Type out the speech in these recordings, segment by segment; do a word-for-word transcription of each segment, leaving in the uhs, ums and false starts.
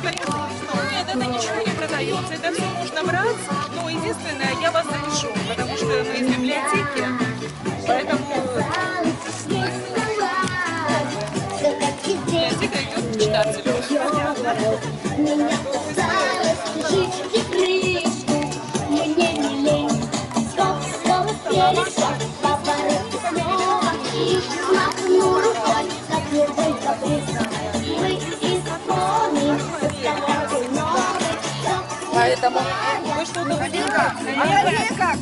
Нет, это ничего не продается, это все можно брать, но единственное, я вас запишу, потому что мы из библиотеки, поэтому библиотека идет к читателю. Поэтому вы что-то хотели как? А я как?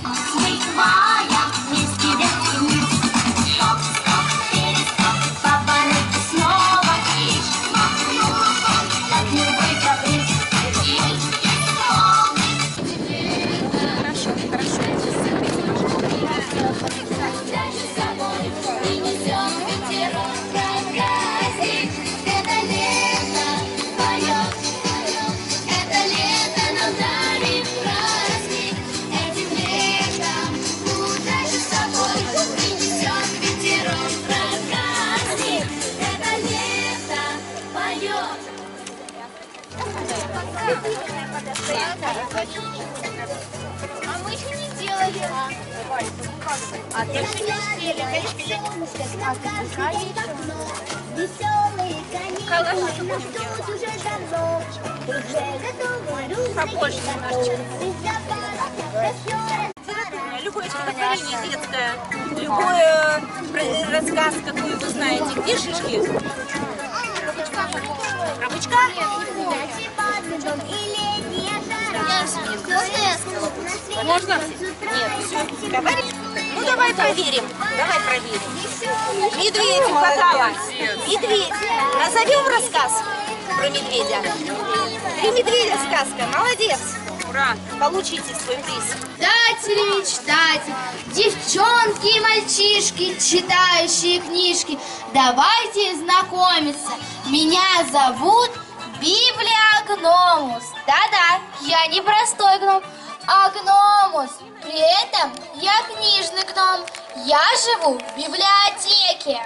А мы еще не делали. А ты еще не успели. Веселые каникулы нас ждут уже давно. Уже готовы Побольше немножечко. Любое стихотворение детское, любой рассказ, какой вы знаете. Где шишки? Про бычка? Можно? Нет, все. Говоришь? Ну давай проверим. Давай проверим. Медведь угадала. Медведь. Назовем рассказ про медведя. Три медведя сказка. Молодец. Ура! Получите свой приз. Читатели, мечтатели, девчонки и мальчишки, читающие книжки, давайте знакомиться. Меня зовут Библиогномус. Да-да, я не простой гном, а гномус. При этом я книжный гном. Я живу в библиотеке.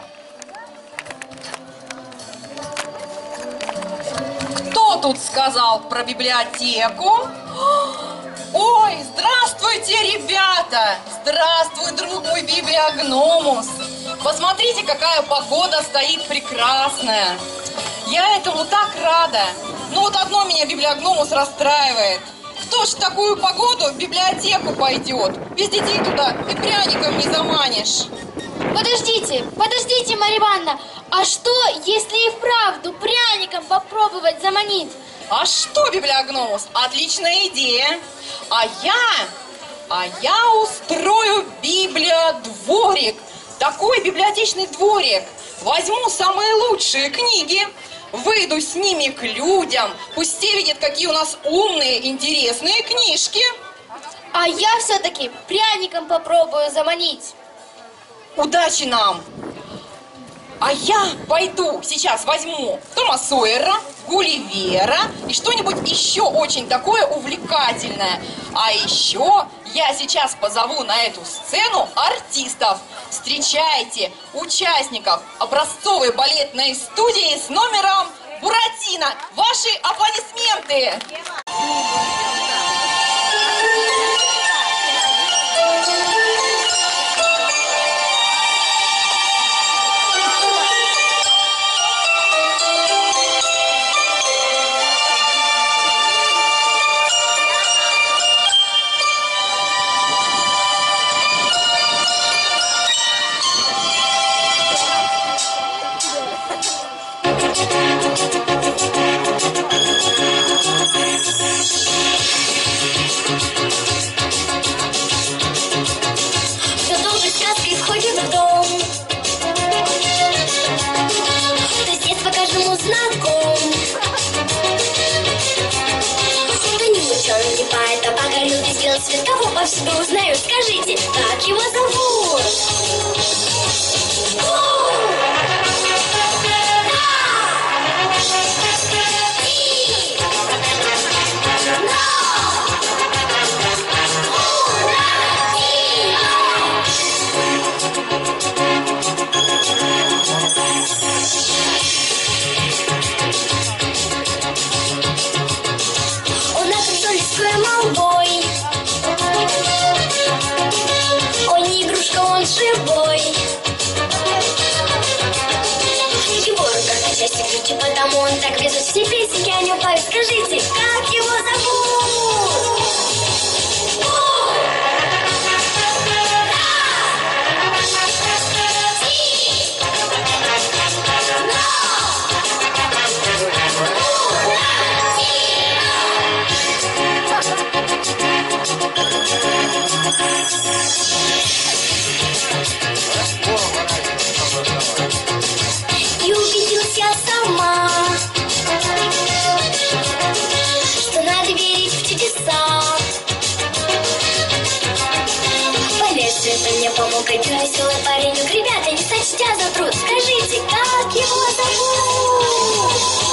Кто тут сказал про библиотеку? Ой, здравствуйте, ребята! Здравствуй, друг мой Библиогномус! Посмотрите, какая погода стоит прекрасная! Я этому так рада! Но вот одно меня Библиогномус расстраивает. Кто ж в такую погоду в библиотеку пойдет? Без детей туда и пряником не заманишь. Подождите, подождите, Марья Ивановна, а что, если и вправду пряником попробовать заманить? А что, Библиогномус? Отличная идея. А я, а я устрою библиодворик. Такой библиотечный дворик. Возьму самые лучшие книги, выйду с ними к людям. Пусть те видят, какие у нас умные, интересные книжки. А я все-таки пряником попробую заманить. Удачи нам! А я пойду сейчас возьму Тома Сойера, Гулливера и что-нибудь еще очень такое увлекательное. А еще я сейчас позову на эту сцену артистов. Встречайте участников образцовой балетной студии с номером «Буратино». Ваши аплодисменты! Кого повсюду узнают, скажите, как его зовут? живой. Егорка, счастье ключи, потому он так везут все песенки о нем поют. Скажите, как его зовут? И убедилась я сама, что надо верить в чудеса. Полезть это мне помог один веселый паренек. Ребята, не сочтя за труд, скажите, как его зовут?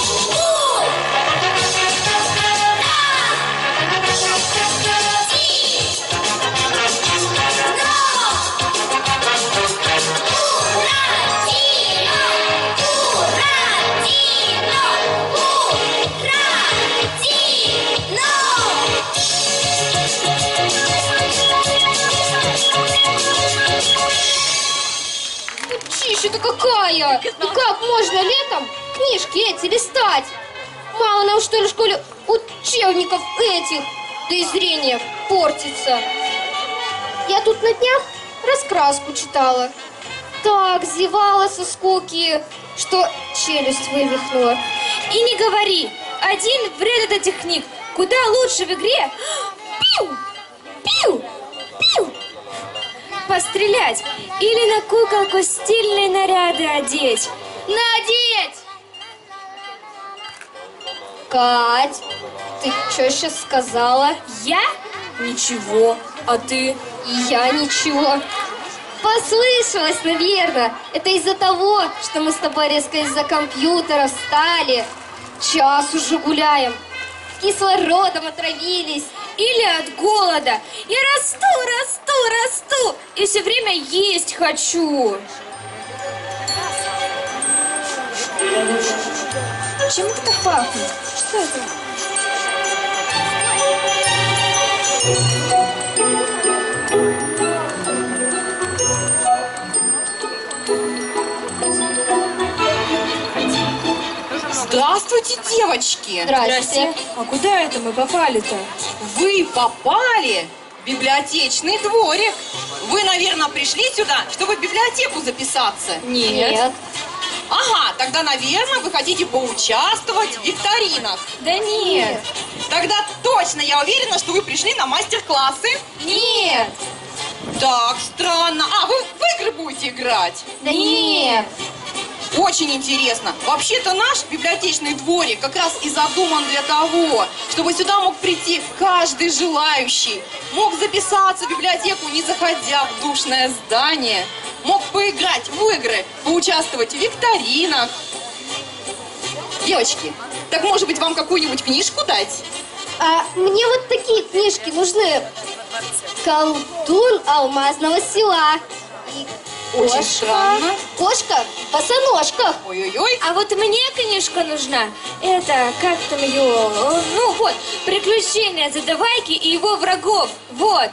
Чища-то какая! И как можно летом книжки эти листать? Мало нам, что ли, в школе учебников этих, да и зрение портится. Я тут на днях раскраску читала. Так зевала со скуки, что челюсть вывихнула. И не говори, один вред от этих книг куда лучше в игре пиу, пиу, пиу, пострелять или на куколку стильные наряды одеть. Надеть! Кать, ты что сейчас сказала? Я? Ничего. А ты? И я ничего. Послышалось, наверное. Это из-за того, что мы с тобой резко из-за компьютера встали. Час уже гуляем. Кислородом отравились. Или от голода. Я расту, расту, расту. И все время есть хочу. Чем это так пахнет? Что это? Здравствуйте, девочки! Здрасте. А куда это мы попали-то? Вы попали в библиотечный дворик. Вы, наверное, пришли сюда, чтобы в библиотеку записаться? Нет. Ага, тогда, наверное, вы хотите поучаствовать в викторинах. Да нет. Тогда точно я уверена, что вы пришли на мастер-классы. Нет. Так, странно. А, вы в игры будете играть? Да нет. Очень интересно. Вообще-то наш библиотечный дворик как раз и задуман для того, чтобы сюда мог прийти каждый желающий. Мог записаться в библиотеку, не заходя в душное здание. Мог поиграть в игры, поучаствовать в викторинах. Девочки, так может быть вам какую-нибудь книжку дать? А мне вот такие книжки нужны. «Колдун алмазного села». И Очень кошка. странно. Кошка в босоножках. Ой-ой-ой. А вот мне книжка нужна. Это, как там ее? Ну вот, «Приключения Задавайки и его врагов». Вот.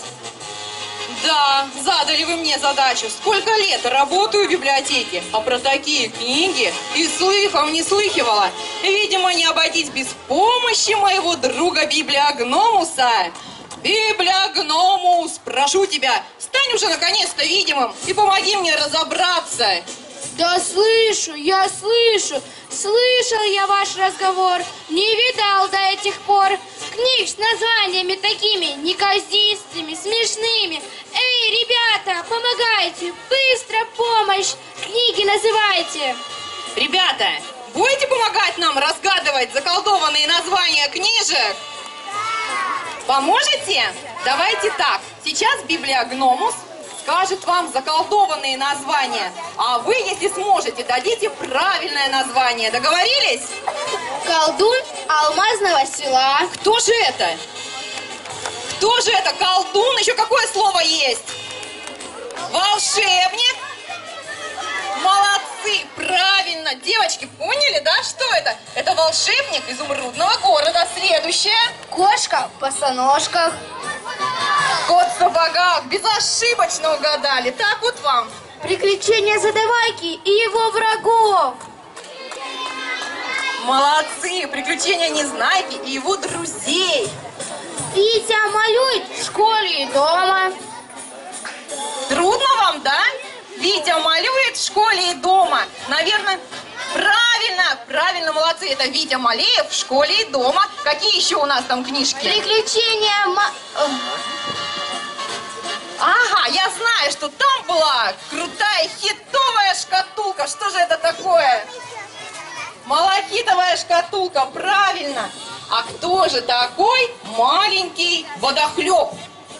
Да, задали вы мне задачу. Сколько лет работаю в библиотеке, а про такие книги и слыхом не слыхивала. Видимо, не обойтись без помощи моего друга Библиогномуса. Библиогномус, прошу тебя, стань уже наконец-то видимым и помоги мне разобраться. Да слышу, я слышу. Слышал я ваш разговор. Не видал до этих пор книг с названиями такими неказистыми, смешными. Эй, ребята, помогайте, быстро помощь. Книги называйте. Ребята, будете помогать нам разгадывать заколдованные названия книжек? Поможете? Давайте так. Сейчас Библиогномус скажет вам заколдованные названия, а вы, если сможете, дадите правильное название. Договорились? Колдун алмазного села. Кто же это? Кто же это? Колдун? Еще какое слово есть? Волшебник? Молодцы! Правильно! Девочки, поняли, да, что это? Это волшебник изумрудного города. Следующее. Кошка в босоножках. Кот в сапогах безошибочно угадали. Так вот вам. Приключения Задавайки и его врагов. Молодцы. Приключения Незнайки и его друзей. Витя малюет в школе и дома. Трудно вам, да? Витя малюет в школе и дома. Наверное, правильно, правильно, молодцы. Это Витя Малеев в школе и дома. Какие еще у нас там книжки? Приключения ма... Ага, я знаю, что там была крутая хитовая шкатулка. Что же это такое? Малахитовая шкатулка, правильно. А кто же такой маленький водохлеб?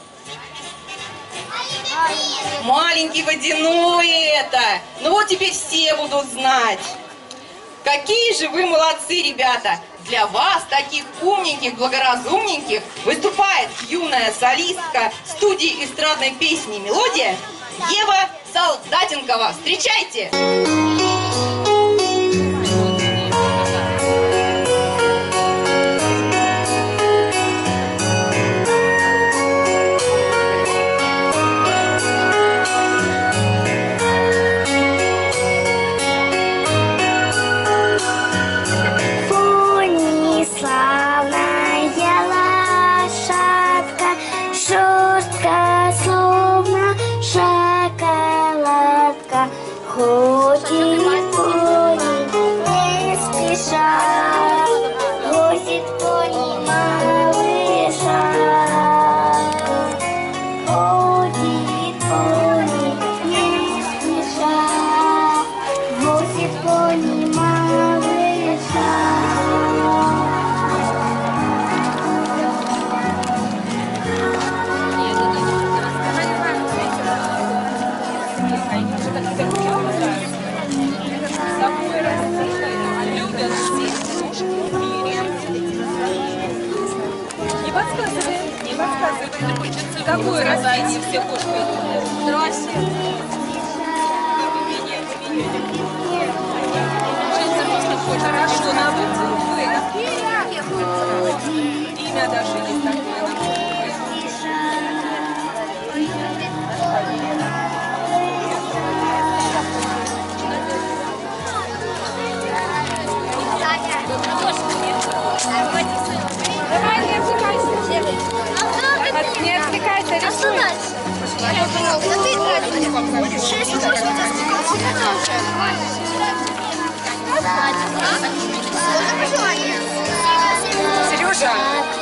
Маленький водяной это. Ну вот теперь все будут знать. Какие же вы молодцы, ребята. Для вас, таких умненьких, благоразумненьких, выступает юная солистка студии эстрадной песни «Мелодия» Ева Солдатенкова. Встречайте! Ходит пони, не спеша, возит пони малыша. Ходит пони, не спеша, возит пони малыша. Не подсказывай, не подсказывай. Какое растение все кошки идут? Здрасте. Хорошо, на букву В. Имя даже есть такое. Давай, не отвлекайся. Не отвлекайся, рисуй. Сережа!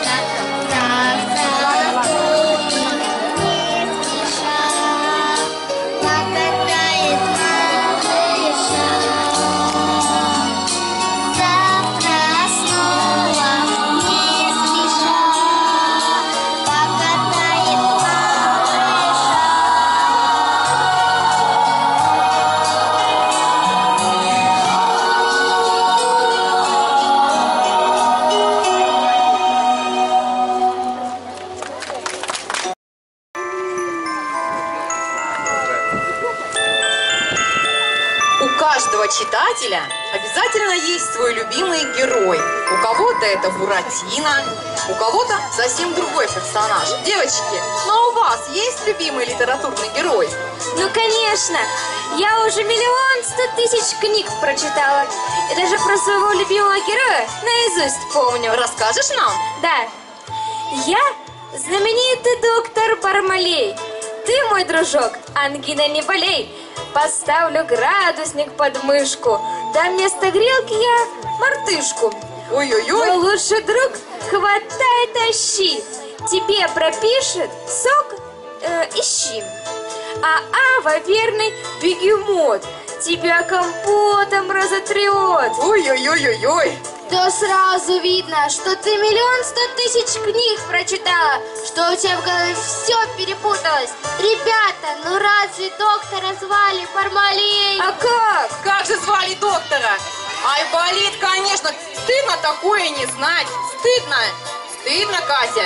Читателя обязательно есть свой любимый герой. У кого-то это Буратино, у кого-то совсем другой персонаж. Девочки, но у вас есть любимый литературный герой? Ну, конечно. Я уже миллион сто тысяч книг прочитала. И даже про своего любимого героя наизусть помню. Расскажешь нам? Да. Я знаменитый доктор Бармалей. Ты, мой дружок, ангина не болей. Поставлю градусник под мышку, да вместо грелки я мартышку. Ой-ой-ой. Мой лучший друг, хватай, тащи. Тебе пропишет сок, э, ищи. А Ава, верный бегемот, тебя компотом разотрет. Ой-ой-ой-ой-ой. То сразу видно, что ты миллион сто тысяч книг прочитала, что у тебя в голове все перепуталось. Ребята, ну разве доктора звали Бармалей? А как? Как же звали доктора? Айболит, конечно. Стыдно такое не знать. Стыдно. Стыдно, Катя.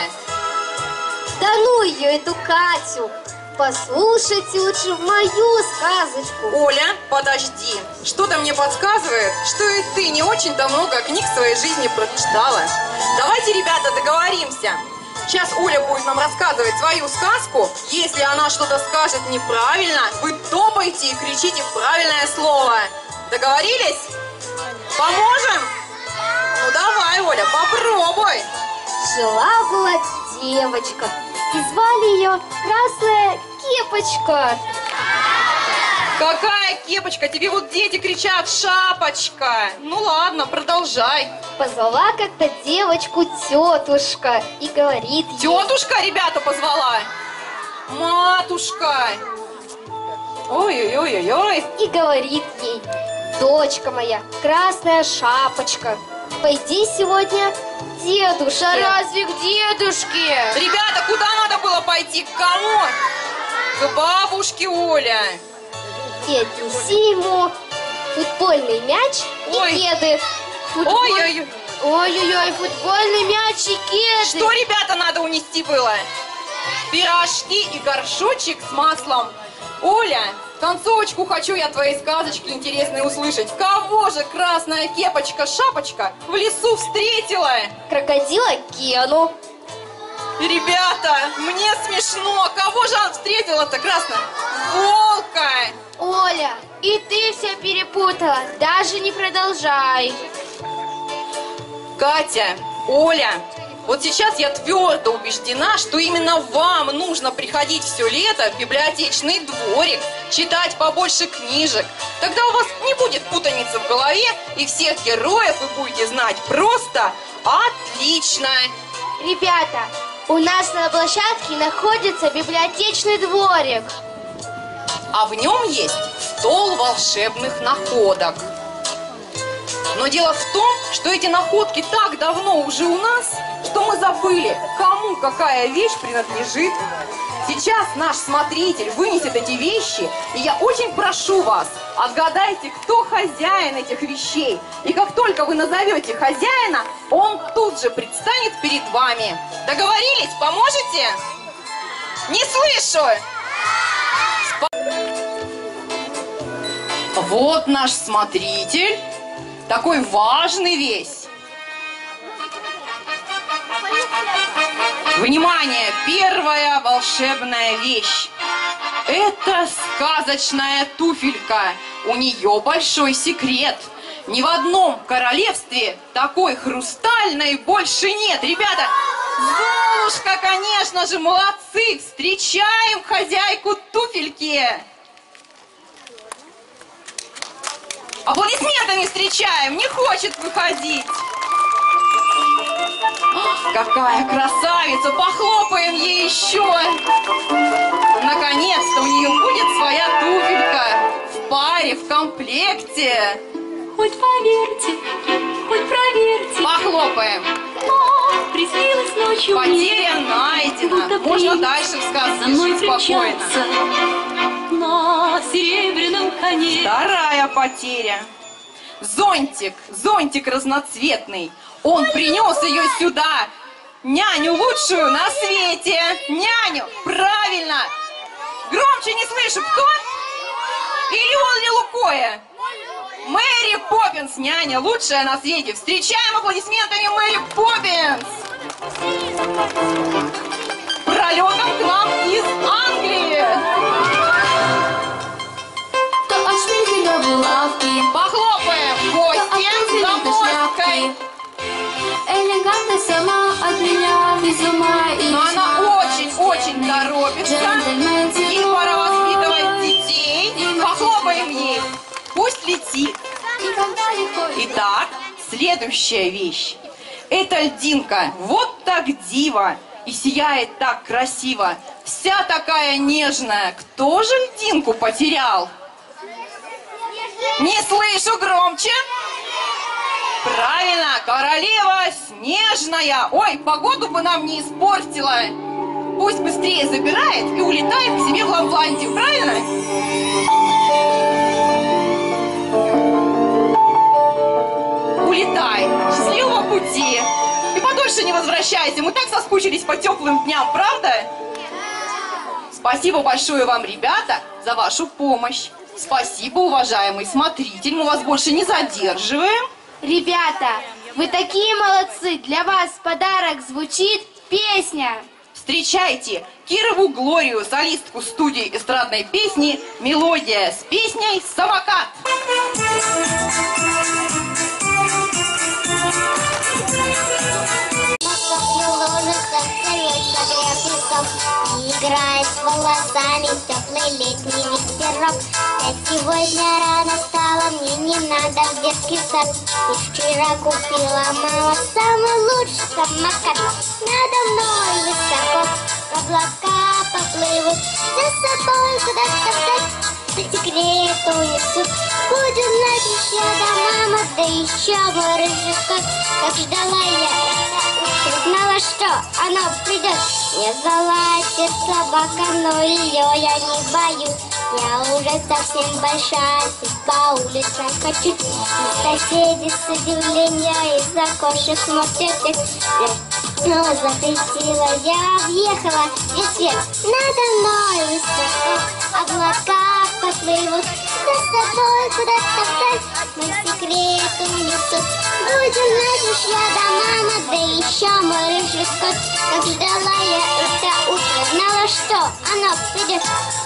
Да ну ее, эту Катю. Послушайте лучше мою сказочку. Оля, подожди. Что-то мне подсказывает, что и ты не очень-то много книг в своей жизни прочитала. Давайте, ребята, договоримся. Сейчас Оля будет нам рассказывать свою сказку. Если она что-то скажет неправильно, вы топаете и кричите правильное слово. Договорились? Поможем? Ну давай, Оля, попробуй. Жила-была девочка, и звали ее Красная Кепочка. Какая кепочка? Тебе вот дети кричат шапочка. Ну ладно, продолжай. Позвала как-то девочку тетушка и говорит ей... Тетушка, ребята, позвала? Матушка. Ой-ой-ой-ой. И говорит ей: дочка моя, Красная Шапочка, пойди сегодня к дедушке. Да разве к дедушке? Ребята, куда надо было пойти? К кому? К бабушке, Оля. И отнеси ему футбольный мяч и Ой. кеды. Футболь- Ой-ой-ой. Ой-ой-ой, футбольный мяч и кеды. Что, ребята, надо унести было? Пирожки и горшочек с маслом. Оля, концовочку хочу я твоей сказочки интересной услышать. Кого же Красная Кепочка-Шапочка в лесу встретила? Крокодила Гену. Ребята, мне смешно. Кого же она встретила-то, Красная? Волка. Оля, и ты все перепутала. Даже не продолжай. Катя, Оля, вот сейчас я твердо убеждена, что именно вам нужно приходить все лето в библиотечный дворик, читать побольше книжек. Тогда у вас не будет путаницы в голове, и всех героев вы будете знать просто отлично. Ребята, у нас на площадке находится библиотечный дворик. А в нем есть стол волшебных находок. Но дело в том, что эти находки так давно уже у нас, что мы забыли, кому какая вещь принадлежит. Сейчас наш смотритель вынесет эти вещи, и я очень прошу вас, отгадайте, кто хозяин этих вещей. И как только вы назовете хозяина, он тут же предстанет перед вами. Договорились? Поможете? Не слышу! Вот наш смотритель, такой важный весь. Внимание, первая волшебная вещь. Это сказочная туфелька. У нее большой секрет. Ни в одном королевстве такой хрустальной больше нет. Ребята, Золушка, конечно же, молодцы. Встречаем хозяйку туфельки. Аплодисментами встречаем, не хочет выходить. Какая красавица, похлопаем ей еще. Наконец-то у нее будет своя туфелька в паре, в комплекте. Хоть поверьте, хоть проверьте, Похлопаем. но приснилась ночью Потеря найдена. будто Можно принц дальше в сказке со мной жить спокойно. примчался на серебряном коне. Вторая потеря. Зонтик, зонтик разноцветный. Он принес ее сюда. Няню лучшую на свете. Няню, правильно. Громче не слышу, кто? Или он, или Лукоя? Мэри Поппинс, няня, лучшая на свете. Встречаем аплодисментами Мэри Поппинс. Пролетом к нам из Англии. Похлопаем гости заморской. Элегантно сама от меня без ума и Но она очень-очень торопится. Ей пора воспитывать детей. Похлопаем ей. Пусть летит. Итак, следующая вещь. Это льдинка. Вот так дива. И сияет так красиво. Вся такая нежная. Кто же льдинку потерял? Не слышу, громче. Правильно, королева Снежная. Ой, погоду бы нам не испортила. Пусть быстрее забирает и улетает к себе в Лапландию, правильно? Улетай. Счастливого пути. И подольше не возвращайся. Мы так соскучились по теплым дням, правда? Спасибо большое вам, ребята, за вашу помощь. Спасибо, уважаемый смотритель. Мы вас больше не задерживаем. Ребята, вы такие молодцы. Для вас подарок звучит Песня. Встречайте Кирову Глорию, солистку студии эстрадной песни «Мелодия» с песней «Самокат». Играет с волосами теплый летний ветерок. Я сегодня рано стала, мне не надо в детский сад. И вчера купила мама самый лучший самокат. Надо мной высоко облака поплывут, за собой куда-то вдаль по секрету унесут. Будет знать еще да мама, да еще мой рыжий кот. Как ждала я это утро, знала, что оно придет. Не золотит собака, но ее я не боюсь. Я уже совсем большая, и по улицам хочу. И соседи с удивлением из окошек смотрят. Снова запретила, я въехала весь свет. Надо мной высоко облака поплывут, за собой куда-то вдаль мой секрет унесут. Будем знать уж я да мама, да еще мой рыжий кот. Как ждала я это утро, знала, что оно придет.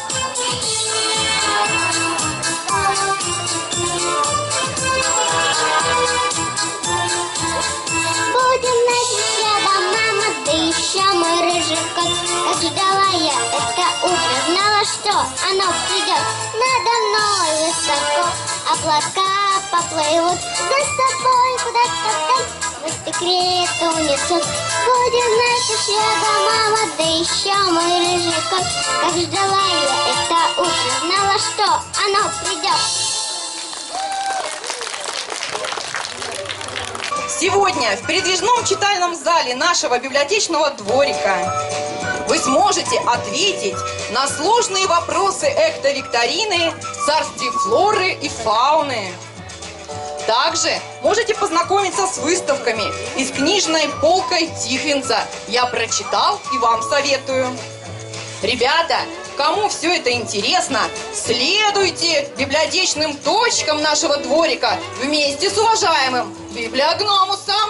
Будем знать уж я да мама, да еще мой рыжий кот. Как ждала я это утро, знала, что оно придет. Надо мной высоко облака поплывут, за собой куда-то вдаль мой секрет унесут. Будем знать уж я да мама, да еще мой рыжий кот. Как ждала я это утро, знала, что оно придет. Сегодня в передвижном читальном зале нашего библиотечного дворика вы сможете ответить на сложные вопросы экто-викторины в царстве флоры и фауны. Также можете познакомиться с выставками из книжной полкой Тихвинца. Я прочитал и вам советую. Ребята, кому все это интересно, следуйте библиотечным точкам нашего дворика вместе с уважаемым библиогномусом.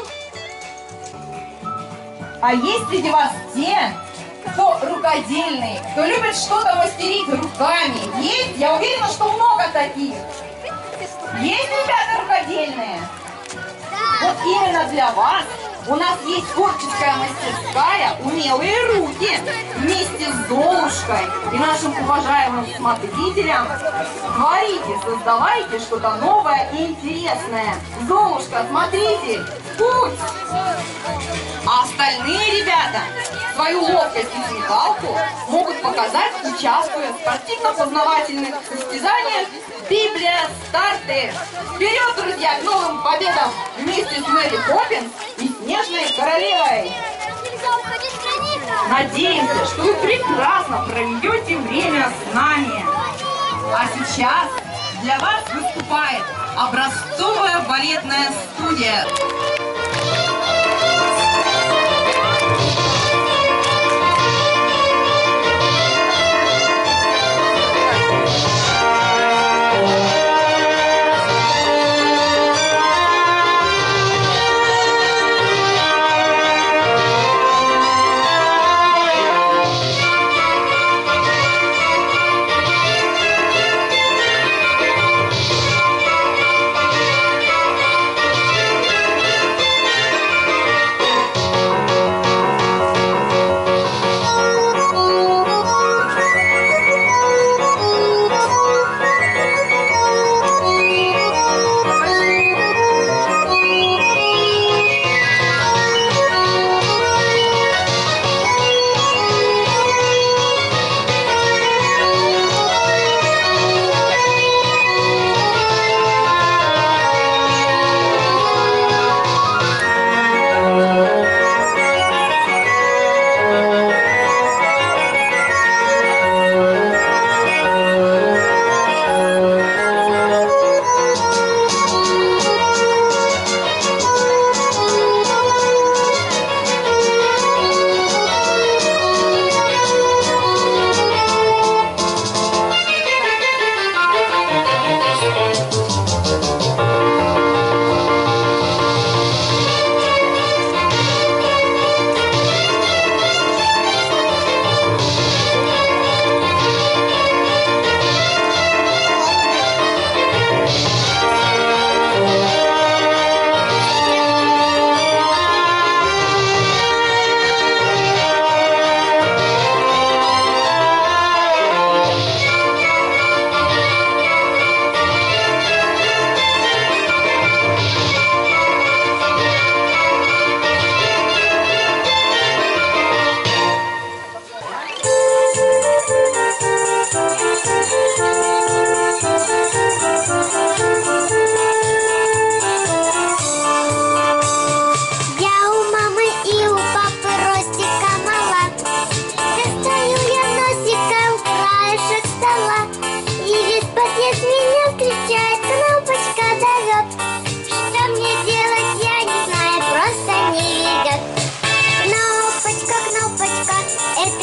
А есть среди вас те, кто рукодельный, кто любит что-то мастерить руками? Есть? Я уверена, что много таких. Есть ребята рукодельные? Вот именно для вас у нас есть творческая мастерская «Умелые руки» вместе с Золушкой и нашим уважаемым смотрителям. Творите, создавайте что-то новое и интересное. Золушка, смотрите, в путь! А остальные ребята свою ловкость и смекалку могут показать, участвуя в спортивно-познавательных состязаниях «Библия старты». Вперед, друзья, к новым победам вместе с Мэри Поппинс и Снежной королевой! Надеемся, что вы прекрасно проведете время с нами. А сейчас для вас выступает образцовая балетная студия.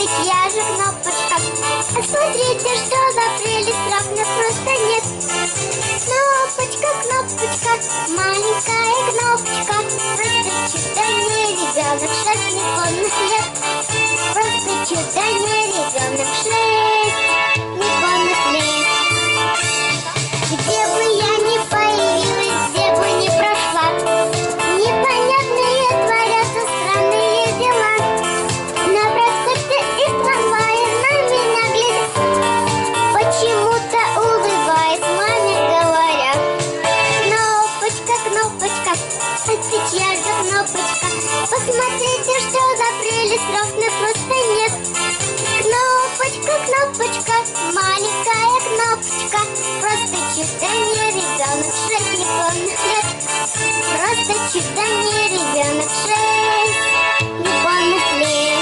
ведь я же кнопочка. А смотрите, что за прелесть, равно просто нет. Кнопочка, кнопочка, маленькая кнопочка. Просто чудо не ребенок, шесть неполных лет. Просто чудо не ребенок, шесть неполных лет. Где бы я ни появилась, где бы ни прошла, непонятные творятся странные дела. На проспекте из трамвая на меня глядят, почему-то улыбаясь, маме говорят: кнопочка, кнопочка, это чья же кнопочка? Посмотрите, что за прелесть, ровно просто нет. Кнопочка, кнопочка, маленькая кнопочка. Просто чудо не ребенок, шесть неполных лет. Просто чудо не ребенок, шесть неполных лет.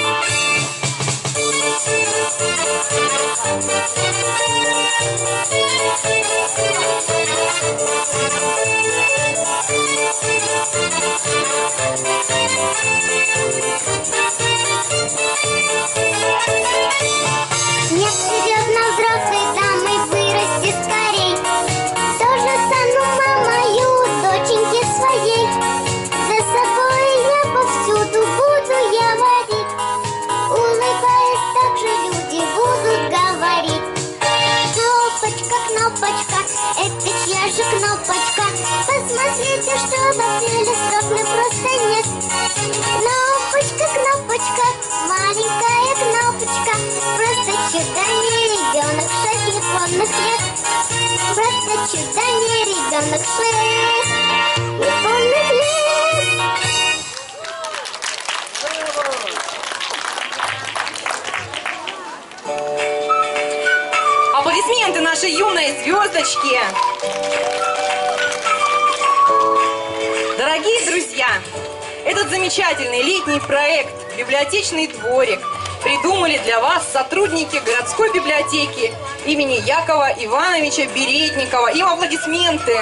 Нет, идет на взрослой дамой, вырасти скорей. Тоже стану мамою доченьки своей. За собой я повсюду буду я водить. Улыбаясь, так же люди будут говорить: кнопочка, кнопочка, это чья же кнопочка? Посмотрите, что за прелесть, ровно просто нет. Кнопочка, кнопочка, маленькая кнопочка. Просто чудо не ребенок, шесть неполных лет. Просто чудо не ребенок, шесть неполных лет. Аплодисменты нашей юной звездочке! Дорогие друзья, этот замечательный летний проект «Библиотечный дворик» придумали для вас сотрудники городской библиотеки имени Якова Ивановича Беретникова. Им аплодисменты!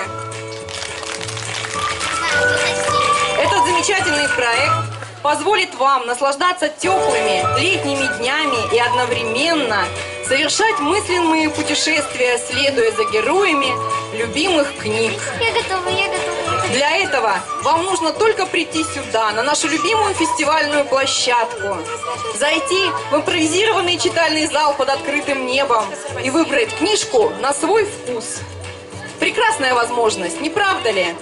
Этот замечательный проект позволит вам наслаждаться теплыми летними днями и одновременно совершать мысленные путешествия, следуя за героями любимых книг. Я готова, я готова. Для этого вам нужно только прийти сюда, на нашу любимую фестивальную площадку, зайти в импровизированный читальный зал под открытым небом и выбрать книжку на свой вкус. Прекрасная возможность, не правда ли?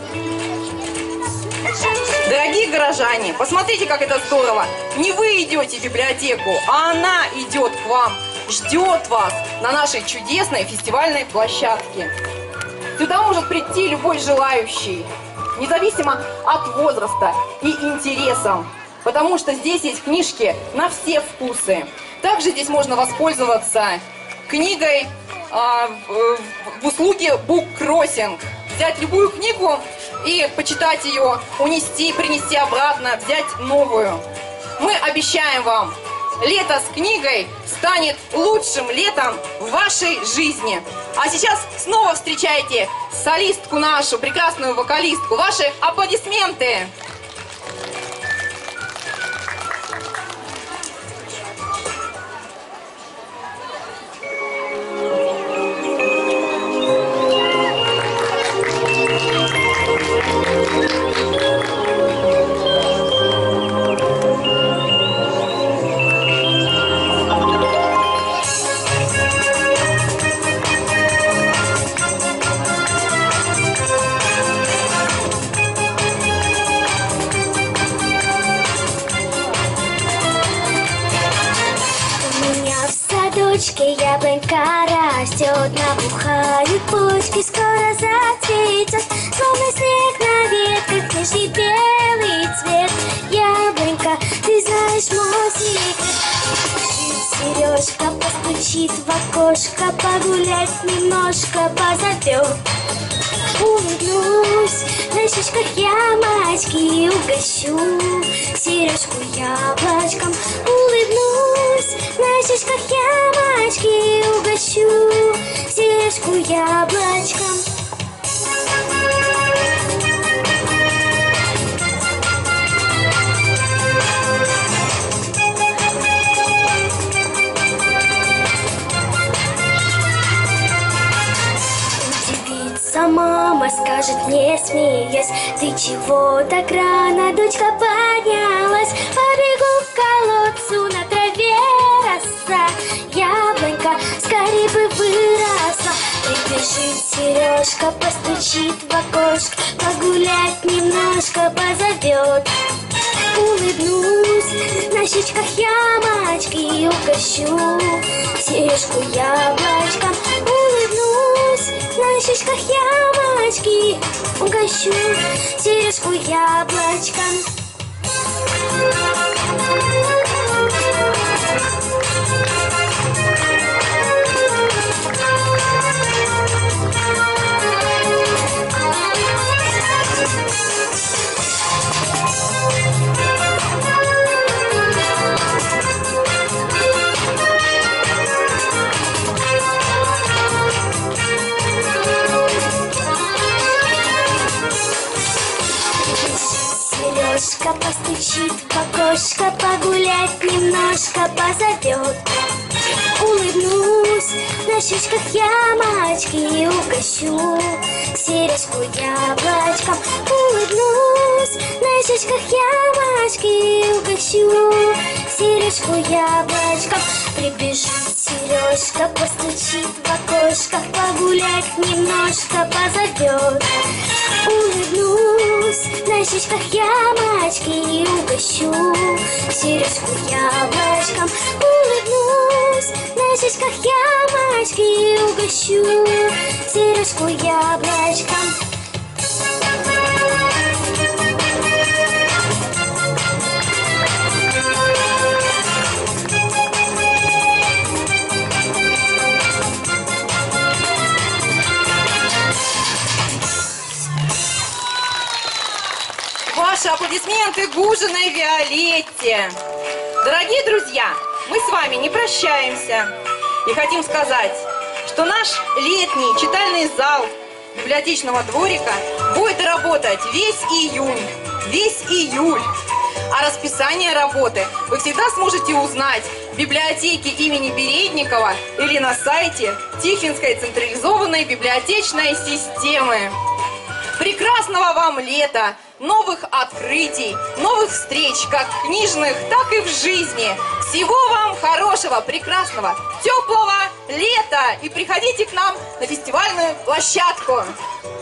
Дорогие горожане, посмотрите, как это здорово! Не вы идете в библиотеку, а она идет к вам, ждет вас на нашей чудесной фестивальной площадке. Сюда может прийти любой желающий, независимо от возраста и интересов, потому что здесь есть книжки на все вкусы. Также здесь можно воспользоваться книгой э, в услуге буккроссинг. Взять любую книгу и почитать ее, унести, принести обратно, взять новую. Мы обещаем вам, лето с книгой станет лучшим летом в вашей жизни. А сейчас снова встречайте солистку нашу, прекрасную вокалистку. Ваши аплодисменты! Яблонька растет, набухают почки, скоро зацветет, словно снег на ветках, нежный белый цвет. Яблонька, ты знаешь мой секрет. Сережка постучит в окошко, погулять немножко позовет. Улыбнусь, на щечках ямочки угощу, сережку яблочком. Улыбнусь, на щечках ямочки угощу, сережку яблочком. скажет, не смеясь: ты чего так рано, дочка, поднялась? Побегу к колодцу, на траве роса, яблонька скорее бы выросла. Прибежит Сережка, постучит в окошко, погулять немножко позовет. Улыбнусь, на щечках ямочки и угощу сережку яблочком. Улыбнусь, на щечках ямочки, угощу сережку яблочком. Сережка постучит в окошко, погулять немножко позовет. Улыбнусь, на щечках ямочки и угощу сережку яблочком. Улыбнусь, на щечках ямочки и угощу сережку яблочком. Прибежит Сережка, постучит в окошко, погулять немножко позовет. Улыбнусь, на щечках ямочки и угощу сережку яблочком. Улыбнусь, на щечках ямочки и угощу сережку яблочком. Ваши аплодисменты Гужиной Виолетте. Дорогие друзья, мы с вами не прощаемся и хотим сказать, что наш летний читальный зал библиотечного дворика будет работать весь июнь, весь июль. А расписание работы вы всегда сможете узнать в библиотеке имени Бередникова или на сайте Тихвинской централизованной библиотечной системы. Прекрасного вам лета, новых открытий, новых встреч, как книжных, так и в жизни. Всего вам хорошего, прекрасного, теплого лета. И приходите к нам на фестивальную площадку.